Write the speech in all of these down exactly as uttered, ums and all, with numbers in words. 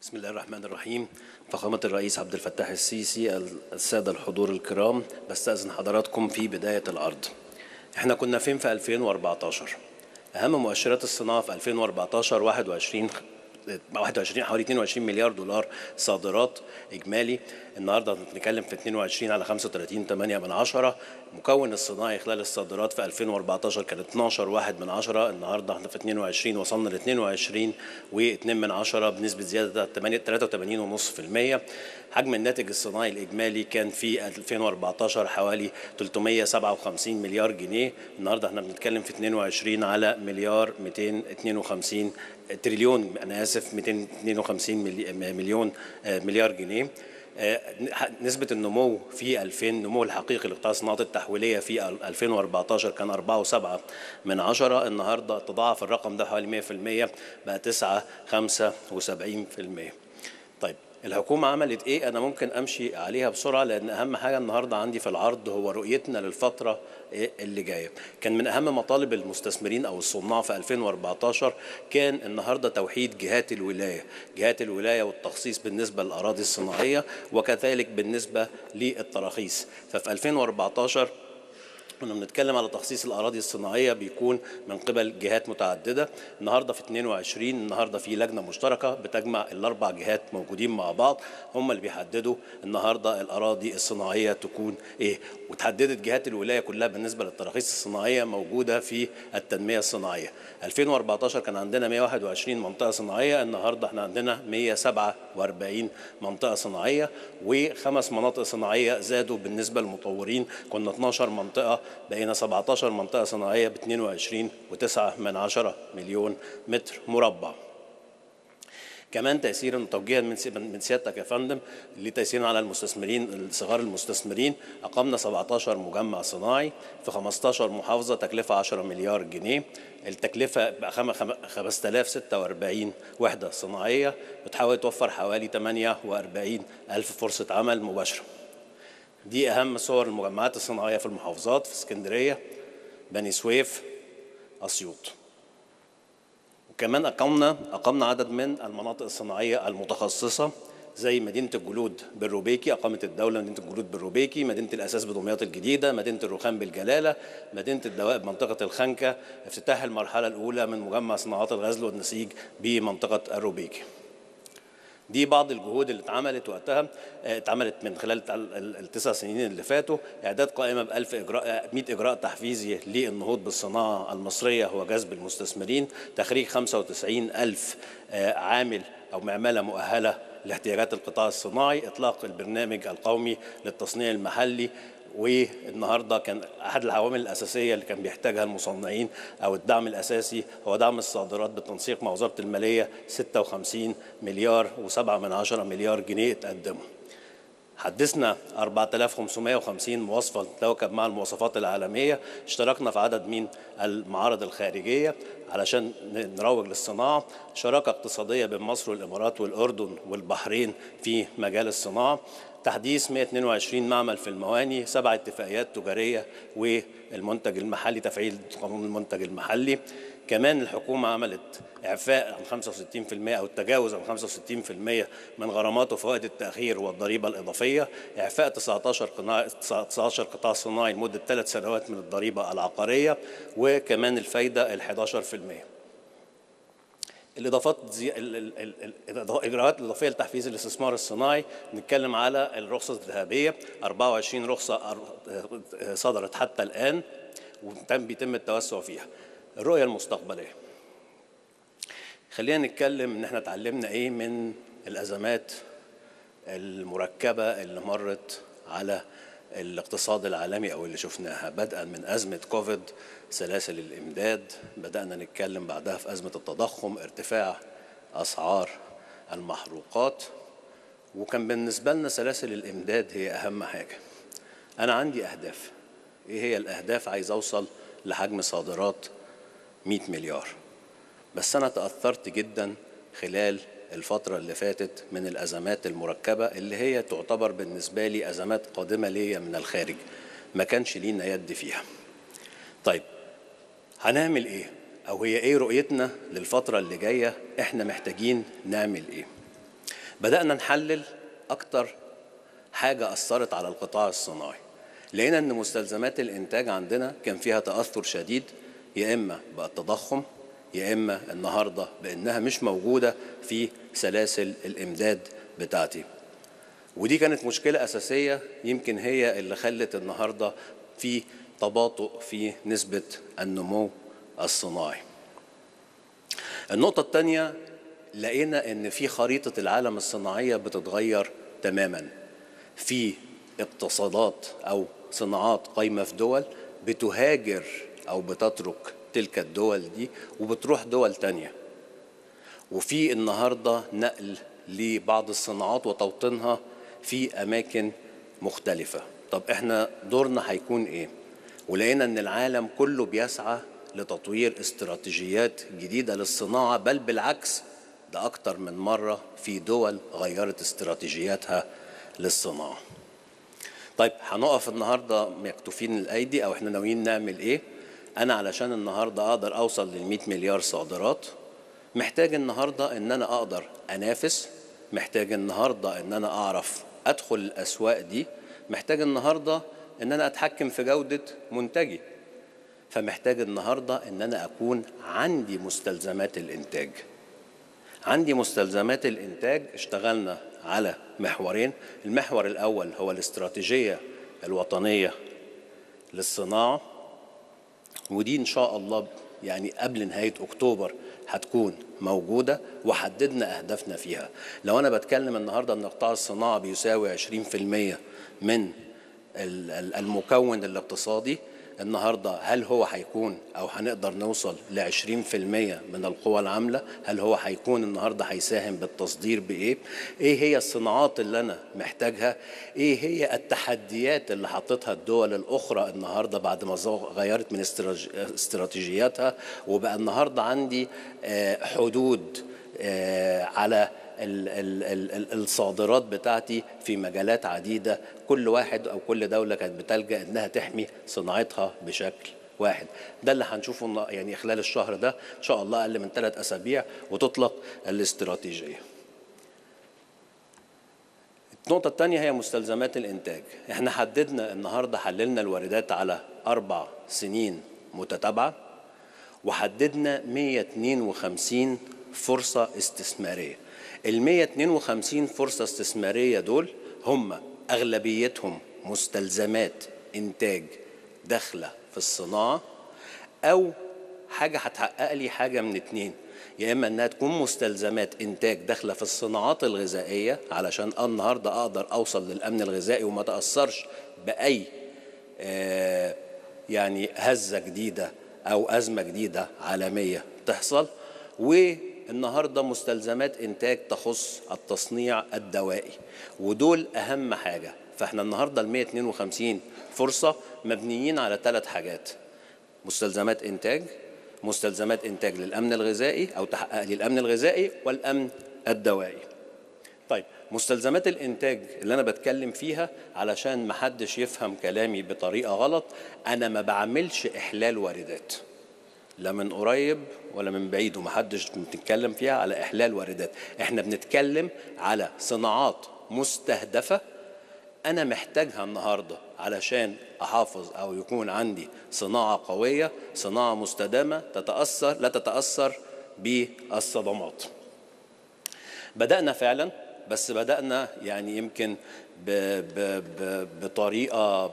بسم الله الرحمن الرحيم. فخامة الرئيس عبد الفتاح السيسي، السادة الحضور الكرام، بستأذن حضراتكم في بداية العرض. احنا كنا فين في ألفين وأربعتاشر؟ أهم مؤشرات الصناعة في ألفين وأربعتاشر واحد وعشرين واحد وعشرين حوالي اتنين وعشرين مليار دولار صادرات إجمالي. النهارده بنتكلم في اتنين وعشرين على خمسة وتلاتين وتمانية من عشرة. مكون الصناعي خلال الصادرات في ألفين وأربعتاشر كان اتناشر واحد من عشرة. النهارده احنا في اتنين وعشرين وصلنا ل اتنين وعشرين واتنين من عشرة بنسبة زيادة تلاتة وتمانين فاصلة خمسة بالمية. حجم الناتج الصناعي الإجمالي كان في ألفين وأربعتاشر حوالي تلتمية وسبعة وخمسين مليار جنيه. النهارده احنا بنتكلم في اتنين وعشرين على مليار مئتين واتنين وخمسين تريليون انا اسف مئتين واتنين وخمسين مليون مليار جنيه. نسبة النمو في ألفين النمو الحقيقي لقطاع الصناعات التحويلية في ألفين وأربعتاشر كان أربعة فاصلة سبعة من عشرة. النهارده تضاعف الرقم ده حوالي مئة بالمئة بقى تسعة فاصلة خمسة وسبعين بالمئة. طيب الحكومة عملت ايه؟ انا ممكن امشي عليها بسرعة لان اهم حاجة النهاردة عندي في العرض هو رؤيتنا للفترة اللي جاية. كان من اهم مطالب المستثمرين او الصناع في ألفين وأربعتاشر كان النهاردة توحيد جهات الولاية، جهات الولاية والتخصيص بالنسبة للأراضي الصناعية وكذلك بالنسبة للتراخيص. ففي ألفين وأربعتاشر كنا بنتكلم على تخصيص الأراضي الصناعية بيكون من قبل جهات متعددة. النهارده في اتنين وعشرين النهارده في لجنة مشتركة بتجمع الأربع جهات موجودين مع بعض، هم اللي بيحددوا النهارده الأراضي الصناعية تكون إيه. وتحددت جهات الولاية كلها بالنسبة للتراخيص الصناعية موجودة في التنمية الصناعية. ألفين وأربعتاشر كان عندنا مئة وواحد وعشرين منطقة صناعية، النهارده احنا عندنا مئة وسبعة وأربعين منطقة صناعية، وخمس مناطق صناعية زادوا بالنسبة للمطورين. كنا اتناشر منطقة بقينا سبعتاشر منطقة صناعية ب اتنين وعشرين وتسعة من عشرة مليون متر مربع. كمان تيسيرا وتوجيها من سيادتك يا فندم لتيسيرا على المستثمرين صغار المستثمرين، اقمنا سبعتاشر مجمع صناعي في خمستاشر محافظه، تكلفه عشرة مليار جنيه. التكلفه بقى خمسة آلاف وستة وأربعين وحده صناعيه بتحاول توفر حوالي تمانية وأربعين ألف فرصه عمل مباشره. دي اهم صور المجمعات الصناعيه في المحافظات: في اسكندريه، بني سويف، اسيوط. وكمان أقمنا أقمنا عدد من المناطق الصناعية المتخصصة زي مدينة الجلود بالروبيكي، أقامت الدولة مدينة الجلود بالروبيكي، مدينة الأساس بدمياط الجديدة، مدينة الرخام بالجلالة، مدينة الدواء بمنطقة الخنكة، افتتاح المرحلة الأولى من مجمع صناعات الغزل والنسيج بمنطقة الروبيكي. دي بعض الجهود اللي اتعملت وقتها، اتعملت من خلال التسع سنين اللي فاتوا: اعداد قائمه ب ألف اجراء مئة اجراء تحفيزي للنهوض بالصناعه المصريه وجذب المستثمرين، تخريج خمسة وتسعين ألف عامل او معمله مؤهله لاحتياجات القطاع الصناعي، اطلاق البرنامج القومي للتصنيع المحلي. والنهارده كان احد العوامل الاساسيه اللي كان بيحتاجها المصنعين او الدعم الاساسي هو دعم الصادرات بالتنسيق مع وزاره الماليه، ستة وخمسين مليار وسبعة من عشرة مليار جنيه اتقدموا. حدثنا أربعة آلاف وخمسمائة وخمسين مواصفه تتواكب مع المواصفات العالميه. اشتركنا في عدد من المعارض الخارجيه علشان نروج للصناعه. شراكه اقتصاديه بين مصر والامارات والاردن والبحرين في مجال الصناعه. تحديث مئة واتنين وعشرين معمل في المواني، سبع اتفاقيات تجاريه والمنتج المحلي، تفعيل قانون المنتج المحلي. كمان الحكومه عملت اعفاء عن خمسة وستين بالمئة او التجاوز عن خمسة وستين بالمئة من غرامات وفوائد التاخير والضريبه الاضافيه. اعفاء تسعتاشر قطاع صناعي لمده ثلاث سنوات من الضريبه العقاريه، وكمان الفايده ال حداشر بالمئة. الاضافات زي... الاجراءات الاضافيه لتحفيز الاستثمار الصناعي، نتكلم على الرخصه الذهبيه، أربعة وعشرين رخصه صدرت حتى الان وتم بيتم التوسع فيها. الرؤيه المستقبليه، خلينا نتكلم ان احنا اتعلمنا ايه من الازمات المركبه اللي مرت على الاقتصاد العالمي او اللي شفناها، بدءا من ازمه كوفيد، سلاسل الامداد، بدانا نتكلم بعدها في ازمه التضخم، ارتفاع اسعار المحروقات. وكان بالنسبه لنا سلاسل الامداد هي اهم حاجه. انا عندي اهداف. ايه هي الاهداف؟ عايز اوصل لحجم صادرات مئة مليار. بس انا تاثرت جدا خلال الفترة اللي فاتت من الأزمات المركبة اللي هي تعتبر بالنسبة لي أزمات قادمة ليا من الخارج، ما كانش لينا يد فيها. طيب هنعمل إيه؟ أو هي إيه رؤيتنا للفترة اللي جاية؟ إحنا محتاجين نعمل إيه؟ بدأنا نحلل أكتر حاجة أثرت على القطاع الصناعي. لقينا أن مستلزمات الإنتاج عندنا كان فيها تأثر شديد، يا إما بالتضخم يا إما النهاردة بأنها مش موجودة في سلاسل الإمداد بتاعتي. ودي كانت مشكلة أساسية يمكن هي اللي خلت النهاردة في تباطؤ في نسبة النمو الصناعي. النقطة الثانية، لقينا أن في خريطة العالم الصناعية بتتغير تماما. في اقتصادات أو صناعات قايمة في دول بتهاجر أو بتترك تلك الدول دي وبتروح دول تانية، وفي النهاردة نقل لبعض الصناعات وتوطينها في أماكن مختلفة. طب إحنا دورنا هيكون إيه؟ ولقينا أن العالم كله بيسعى لتطوير استراتيجيات جديدة للصناعة، بل بالعكس ده أكتر من مرة في دول غيرت استراتيجياتها للصناعة. طيب هنقف النهاردة مكتوفين الأيدي أو إحنا ناويين نعمل إيه؟ أنا علشان النهاردة أقدر أوصل للمئة مليار صادرات محتاج النهاردة إن أنا أقدر أنافس، محتاج النهاردة إن أنا أعرف أدخل الأسواق دي، محتاج النهاردة إن أنا أتحكم في جودة منتجي، فمحتاج النهاردة إن أنا أكون عندي مستلزمات الإنتاج. عندي مستلزمات الإنتاج اشتغلنا على محورين. المحور الأول هو الاستراتيجية الوطنية للصناعة، ودي إن شاء الله يعني قبل نهاية أكتوبر هتكون موجودة وحددنا أهدافنا فيها. لو أنا بتكلم النهاردة أن قطاع الصناعة بيساوي عشرين في المية من المكون الاقتصادي، النهاردة هل هو هيكون أو هنقدر نوصل لعشرين في المية من القوى العاملة؟ هل هو هيكون النهاردة هيساهم بالتصدير بإيه؟ إيه هي الصناعات اللي أنا محتاجها؟ إيه هي التحديات اللي حطتها الدول الأخرى النهاردة بعد ما غيرت من استراتيجياتها وبقى النهاردة عندي حدود على الصادرات بتاعتي في مجالات عديدة، كل واحد أو كل دولة كانت بتلجأ إنها تحمي صناعتها بشكل واحد. ده اللي هنشوفه يعني خلال الشهر ده إن شاء الله أقل من ثلاث أسابيع وتطلق الاستراتيجية. النقطة الثانية هي مستلزمات الإنتاج. إحنا حددنا النهاردة حللنا الواردات على أربع سنين متتابعة، وحددنا مئة واثنين وخمسين فرصة استثمارية. ال مئة واثنين وخمسين فرصة استثمارية دول هم أغلبيتهم مستلزمات إنتاج داخلة في الصناعة، أو حاجة هتحقق لي حاجة من اتنين، يا إما أنها تكون مستلزمات إنتاج داخلة في الصناعات الغذائية علشان النهاردة أقدر أوصل للأمن الغذائي وما تأثرش بأي آه يعني هزة جديدة أو أزمة جديدة عالمية تحصل، والنهاردة مستلزمات إنتاج تخص التصنيع الدوائي، ودول أهم حاجة. فإحنا النهاردة ال مئة واثنين وخمسين فرصة مبنيين على ثلاث حاجات: مستلزمات إنتاج، مستلزمات إنتاج للأمن الغذائي أو تحقق لي الأمن الغذائي، والأمن الدوائي. طيب مستلزمات الإنتاج اللي أنا بتكلم فيها علشان محدش يفهم كلامي بطريقة غلط، أنا ما بعملش إحلال واردات لا من قريب ولا من بعيد، ومحدش بنتكلم فيها على إحلال واردات. إحنا بنتكلم على صناعات مستهدفة أنا محتاجها النهاردة علشان أحافظ أو يكون عندي صناعة قوية، صناعة مستدامة تتأثر لا تتأثر بالصدمات. بدأنا فعلا، بس بدأنا يعني يمكن ب ب ب بطريقة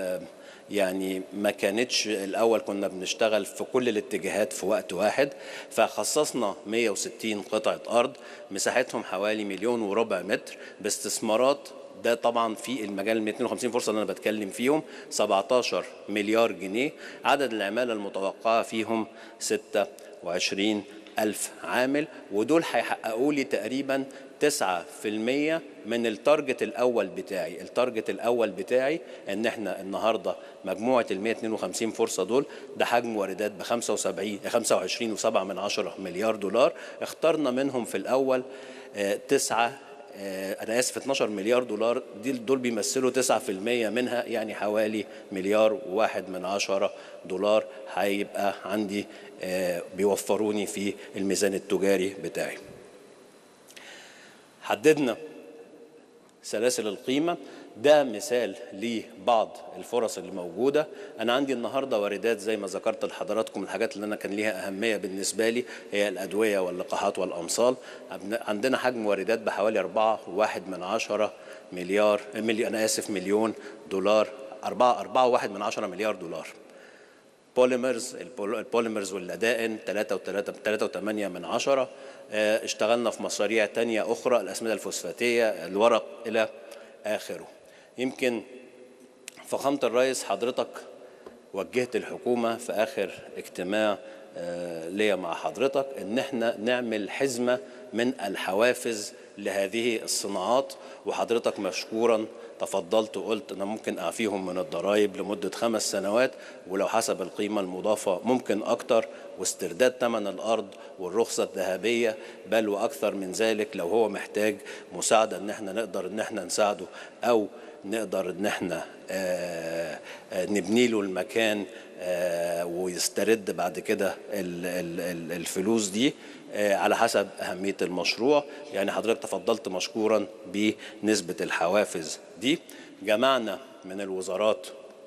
يعني ما كانتش الأول. كنا بنشتغل في كل الاتجاهات في وقت واحد، فخصصنا مئة وستين قطعة أرض مساحتهم حوالي مليون وربع متر باستثمارات. ده طبعا في المجال ال مئة واثنين وخمسين فرصة اللي أنا بتكلم فيهم سبعتاشر مليار جنيه، عدد العمالة المتوقعة فيهم ستة وعشرين ألف عامل، ودول هيحققوا لي تقريبا تسعة في المية من التارجت الأول بتاعي. التارجت الأول بتاعي إن إحنا النهاردة مجموعة ال مئة واثنين وخمسين فرصة دول ده حجم واردات ب خمسة وعشرين وسبعة من عشرة مليار دولار. اخترنا منهم في الأول تسعة أنا آسف اثناشر مليار دولار، دول بيمثلوا تسعة في المية منها، يعني حوالي مليار وواحد من عشرة دولار هيبقى عندي بيوفروني في الميزان التجاري بتاعي. حددنا سلاسل القيمة، ده مثال لبعض الفرص اللي موجودة. أنا عندي النهاردة واردات زي ما ذكرت لحضراتكم، الحاجات اللي أنا كان ليها أهمية بالنسبة لي هي الأدوية واللقاحات والأمصال. عندنا حجم واردات بحوالي أربعة وواحد من عشرة مليار مليون أنا آسف مليون دولار، أربعة أربعة وواحد من عشرة مليار دولار. بوليمرز، البوليمرز واللدائن ثلاثة وثلاثة وثمانية من عشرة. اشتغلنا في مشاريع تانية أخرى، الأسمدة الفوسفاتية، الورق إلى آخره. يمكن فخامة الرئيس حضرتك وجهت الحكومة في آخر اجتماع ليا مع حضرتك إن احنا نعمل حزمة من الحوافز لهذه الصناعات، وحضرتك مشكورا تفضلت وقلت أنا ممكن أعفيهم من الضرائب لمدة خمس سنوات، ولو حسب القيمة المضافة ممكن أكتر، واسترداد ثمن الأرض والرخصة الذهبية، بل وأكثر من ذلك لو هو محتاج مساعدة إن احنا نقدر إن احنا نساعده، أو نقدر إن احنا آآ آآ نبني له المكان ويسترد بعد كده الفلوس دي على حسب أهمية المشروع. يعني حضرتك تفضلت مشكورا بنسبة الحوافز دي. جمعنا من الوزارات،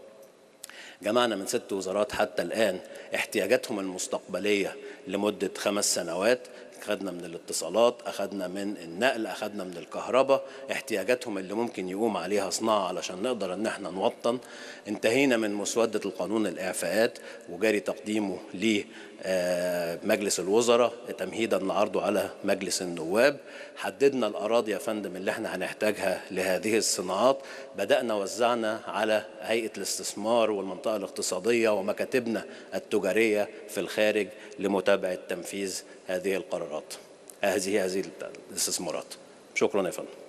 جمعنا من ست وزارات حتى الآن احتياجاتهم المستقبلية لمدة خمس سنوات. أخذنا من الاتصالات، أخذنا من النقل، أخذنا من الكهرباء، احتياجاتهم اللي ممكن يقوم عليها صناعة علشان نقدر ان احنا نوطن. انتهينا من مسودة القانون الإعفاءات وجاري تقديمه لمجلس الوزراء تمهيدا لعرضه على مجلس النواب. حددنا الأراضي يا فندم اللي احنا هنحتاجها لهذه الصناعات، بدأنا وزعنا على هيئة الاستثمار والمنطقة الاقتصادية ومكاتبنا التجارية في الخارج لمتابعة تنفيذ هذه القرارات، هذه هذه الاستثمارات. شكرا يا فندم.